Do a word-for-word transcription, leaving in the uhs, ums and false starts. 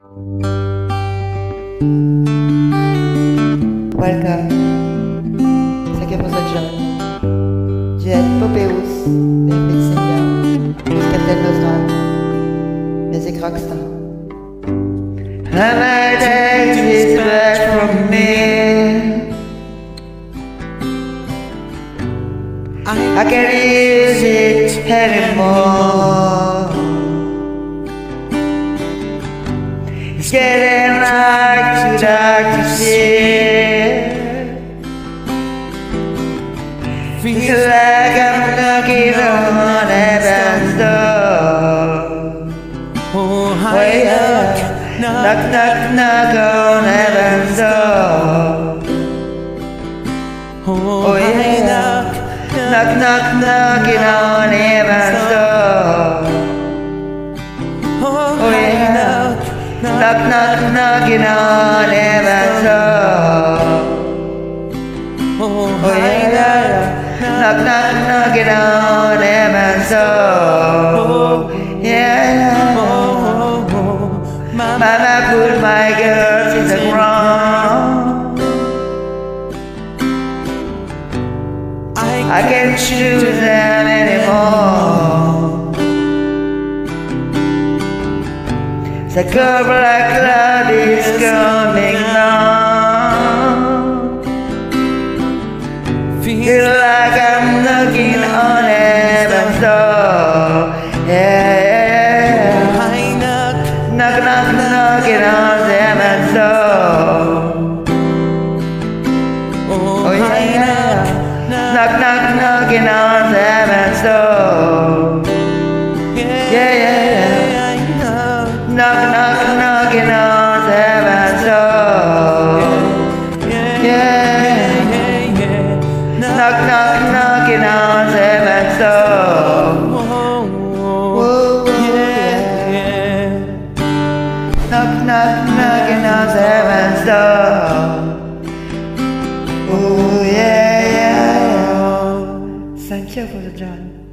Welcom, c'est Captain John, duet Pompeus, David Singer, Captain.Blues-Rock, music rockstar. My days is back from me. I can't use it anymore. It's getting like too dark to see. Feel like I'm knocking on heaven's door. Oh, Oh yeah, knock, knock, knock on heaven's door. oh, yeah, knock, knock, knocking on heaven's door. Oh yeah, knock, knock, knocking on heaven's door. Oh yeah, knock, knock, knocking on heaven's door. Yeah, Mama put my girls in the ground. I can't choose them anymore. The cold black cloud is coming down. Feel like I'm knocking on heaven's door. Yeah, yeah, yeah. Knock, knock, knocking on heaven's door. Oh yeah, knock, knock, knocking on heaven's door. Yeah, yeah, yeah. Knock, knock, knocking on heaven's door. Yeah, knock, knock, knocking on heaven's door. Whoa, yeah. Knock, knock, knocking on heaven's door. Oh yeah, yeah, yeah. Thank you for the job.